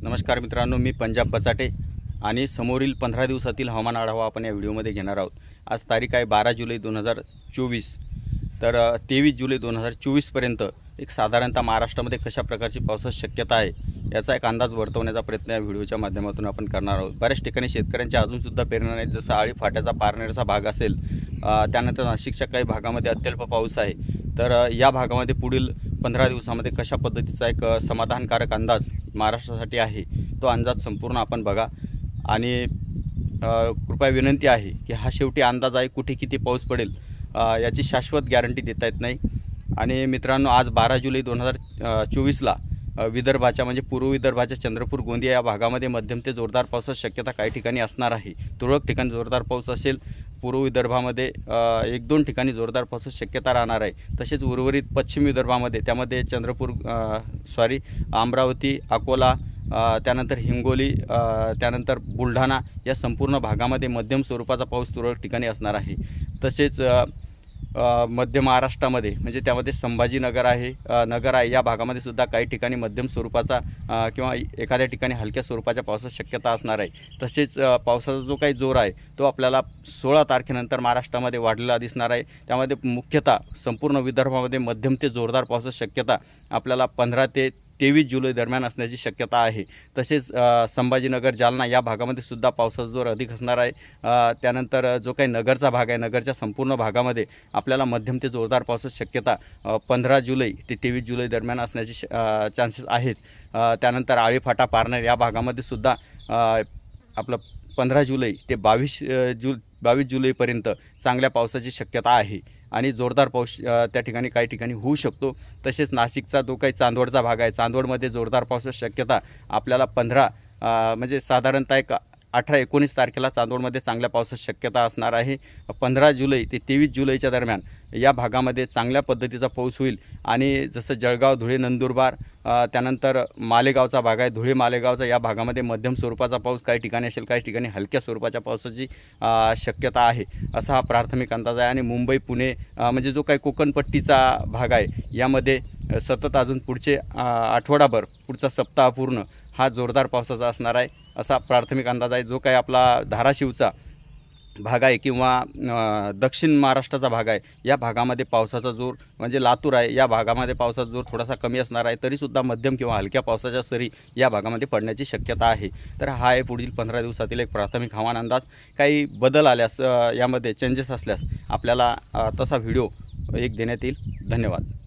नमस्कार मित्रांनो, मी पंजाब बचाटे आणि समोरील 15 दिवसातील हवामान आढावा आपण या व्हिडिओमध्ये घेणार आहोत। आज तारीख आहे 12 जुलै 2024। तर 23 जुलै 2024 पर्यंत एक साधारणतः महाराष्ट्रामध्ये कशा प्रकारची पावसाची शक्यता आहे याचा एक अंदाज वर्तवण्याचा प्रयत्न या व्हिडिओच्या माध्यमातून आपण करणार आहोत। बऱ्याच ठिकाणी शेतकऱ्यांच्या अजून सुद्धा पेरण्या नाहीत, जसं आळी फाट्याचा पारनेरचा भाग असेल, त्यानंतर नाशिकच्या काही भागामध्ये अत्यल्प पाऊस आहे। तर या भागामध्ये पुढील 15 दिवसामध्ये कशा पद्धतीचा एक समाधानकारक अंदाज महाराष्ट्रासाठी आहे तो अंदाज संपूर्ण आपण बघा। आणि कृपया विनंती आहे की हा शेवटी अंदाज आहे, कुठे किती पाऊस पडेल याची शाश्वत गॅरंटी देता येत नाही। आणि मित्रांनो, आज 12 जुलै 2024ला विदर्भाच्या म्हणजे पूर्व विदर्भाच्या चंद्रपूर गोंदिया या भागामध्ये मध्यम ते जोरदार पावसाची शक्यता काही ठिकाणी असणार आहे। तुरळक ठिकाणी जोरदार पाऊस असेल, पूर्व विदर्भामध्ये 1-2 ठिकाणी जोरदार पावसाची शक्यता राहणार आहे। तसेच उर्वरित पश्चिम विदर्भामध्ये त्यामध्ये अमरावती, अकोला, त्यानंतर हिंगोली, त्यानंतर बुलढाणा या संपूर्ण भागामध्ये मध्यम स्वरूपाचा पाऊस तुरळक ठिकाणी असणार आहे। तसेच मध्य महाराष्ट्रामध्ये म्हणजे त्यामध्ये संभाजीनगर आहे, नगर आहे, या भागामध्ये सुद्धा काही ठिकाणी मध्यम स्वरूपाचा किंवा एखाद्या ठिकाणी हलक्या स्वरूपाच्या पावसाची शक्यता असणार आहे। तसेच पावसाचा जो काही जोर आहे तो आपल्याला 16 तारखेनंतर महाराष्ट्रामध्ये वाढलेला दिसणार आहे। त्यामध्ये मुख्यतः संपूर्ण विदर्भामध्ये मध्यम ते जोरदार पावसाची शक्यता आपल्याला 15 ते 23 जुलै दरम्यान असण्याची शक्यता आहे। तसेच संभाजीनगर, जालना या भागामध्ये सुद्धा पावसाचा जोर अधिक असणार आहे। त्यानंतर जो काही नगरचा भाग आहे, नगरच्या संपूर्ण भागामध्ये आपल्याला मध्यम ते जोरदार पावसाची शक्यता 15 जुलै ते 23 जुलै दरम्यान असण्याची चान्सेस आहेत। त्यानंतर आळीफाटा, पारनेर या भागामध्ये सुद्धा आपलं 15 जुलै ते 22 जुलैपर्यंत चांगल्या पावसाची शक्यता आहे आणि जोरदार पाऊस त्या ठिकाणी काही ठिकाणी होऊ शकतो। तसेच नाशिकचा जो काही चांदवडचा भाग आहे, चांदवडमध्ये जोरदार पावसाची शक्यता आपल्याला 15 म्हणजे साधारणतः एक 18-19 तारखेला चांदवडमध्ये चांगल्या पावसाची शक्यता असणार आहे। 15 जुलै ते 23 जुलैच्या दरम्यान या भागामध्ये चांगल्या पद्धतीचा पाऊस होईल। आणि जसं जळगाव, धुळे, नंदुरबार, त्यानंतर मालेगावचा भाग आहे, धुळे मालेगावचा या भागामध्ये मध्यम स्वरूपाचा पाऊस काही ठिकाणी असेल, काही ठिकाणी हलक्या स्वरूपाच्या पावसाची शक्यता आहे, असा हा प्राथमिक अंदाज आहे। आणि मुंबई, पुणे म्हणजे जो काही कोकणपट्टीचा भाग आहे यामध्ये सतत अजून पुढचे आठवडाभर, पुढचा सप्ताह पूर्ण हा जोरदार पावसाचा असणार आहे, असा प्राथमिक अंदाज आहे। जो काही आपला धाराशिवचा भाग आहे किंवा दक्षिण महाराष्ट्राचा भाग आहे या भागामध्ये पावसाचा जोर म्हणजे लातूर आहे या भागामध्ये पावसाचा जोर थोडासा कमी असणार आहे, तरीसुद्धा मध्यम किंवा हलक्या पावसाच्या सरी या भागामध्ये पडण्याची शक्यता आहे। तर हा आहे पुढील 15 दिवसातील एक प्राथमिक हवामान अंदाज। काही बदल आल्यास, यामध्ये चेंजेस असल्यास आपल्याला तसा व्हिडिओ एक देण्यात येईल। धन्यवाद।